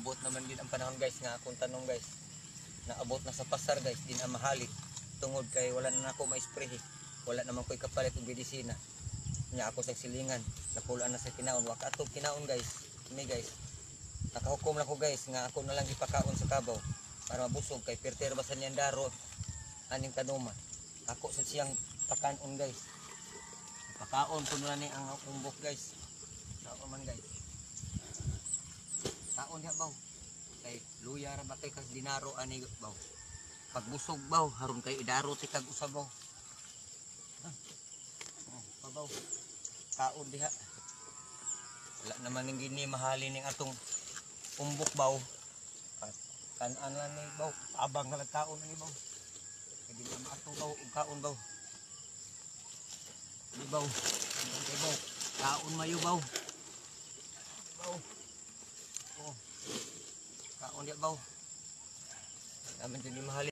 naabot naman din ang panahon guys nga akong tanong guys. Naabot na sa pasar guys, din ang mahalit. Tungod kay wala na ako ma-spray. Wala naman ko'y kapalit og medisina. Nya ako sa silingan, napulaan na sa kinaon. Wa ka atog kinaon guys. Kini guys. Nakahukom lang ko guys nga ako na lang ipakaon sa kabaw para mabusog kay perter basan yan daro aning kanuma. Ako sa siyang pakaon guys. Pakaon ko na ni ang umbok guys. Sao man guys. Taon diha baw. Kay luya ra ba kay kag dinaro ani baw. Pagbusog baw haron kay idaro ti kag usa baw. Pabaw. Kaon diha. Wala naman ning gini mahalin ning atong umbok baw. At kan-an lang ni baw. Abang nga taon ni baw. Kay di na maato baw ug kaon baw. Di baw. Di baw. Kaon mayo baw. Baw. Oh. Kaon dia baw. Naman din mahalin.